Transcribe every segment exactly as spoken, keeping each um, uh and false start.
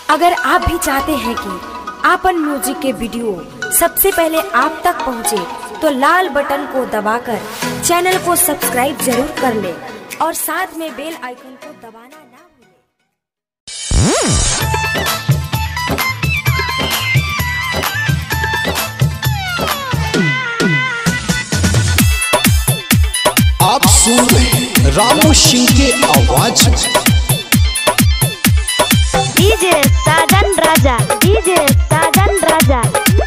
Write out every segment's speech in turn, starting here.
अगर आप भी चाहते हैं कि आपन म्यूजिक के वीडियो सबसे पहले आप तक पहुंचे, तो लाल बटन को दबाकर चैनल को सब्सक्राइब जरूर कर ले और साथ में बेल आइकन को दबाना ना भूलें। आप सुन रहे हैं रामू सिंह के आवाज में डीजे साजन राजा, डीजे साजन राजा।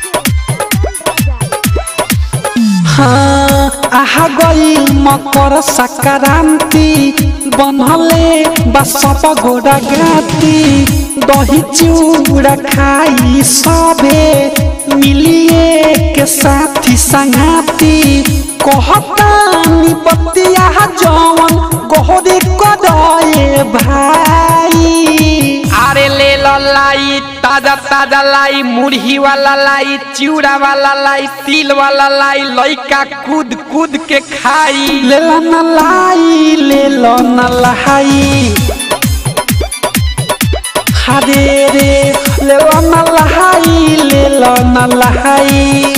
हाँ आहा गई मकर संक्रांति, बनले बसप गोड़ा गाती, दही चूड़ा खाई सबे मिलिए के साथी संगाती, कहतानी बतिया जवन गोहरी कदे भाई। अरे ले लो लाई ताजा ताजा लाई, मुरही वाला लाई, चिवड़ा वाला लाई, तिल वाला लाई, लइका कूद कूद के खाई। ले लो न लाई, ले लो न लाई, हरे रे ले लो न लाई, ले लो न लाई।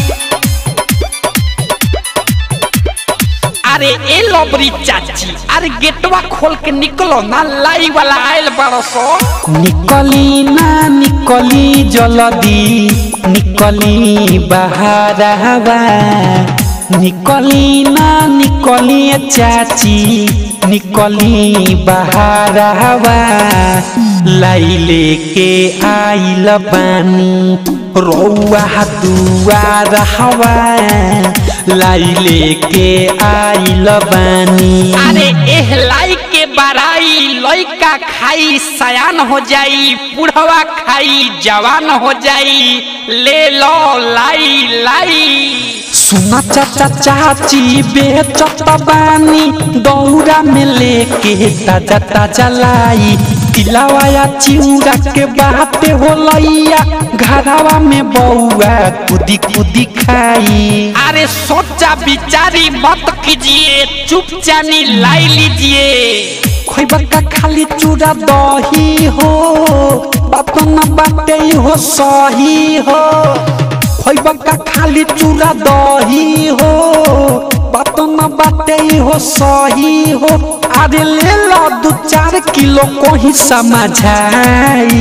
अरे ए लोबरी चाची, अरे गेटवा खोल के निकलो ना, लाई वाला आयल बरसो। निकली ना निकली जल्दी, निकली बाहर हवा, निकली ना निकली चाची, निकली बाहर हवा। लाई लेके आइल बानी रौआ दुआर हवा, लाई लेके आइल बानी। अरे एह लाई के बराई लइका खाई, सयान हो जाई, बुढ़वा खाई, जवान हो जाई। ले लो लाई लाई। सुना चाचा चाची बेचत बानी, दौरा में लेके ताजा ताजा लाई, तिलावाया चिउरा के बाते हो लइया, घरवा में बउआ कुदी कुदी खाई। अरे सोचा विचारी मत कीजिए, चुपचानी लाई लीजिए। खोइबा का खाली चूड़ा दही हो, बात न बाटे हो सही हो। खोइबा का खाली चूड़ा दही हो, बात न बाटे हो सही हो। अरे ले लो दो चार किलो को ही समझाई,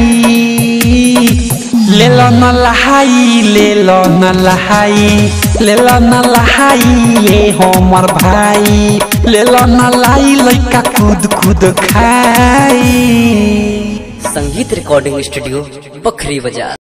ले लो न लहाई, ले लो न लहाई, ले लो न लहाई ये हमर भाई, ले लो न लाई लइका कूद कूद खाई। संगीत रिकॉर्डिंग स्टूडियो बखरी बाजार।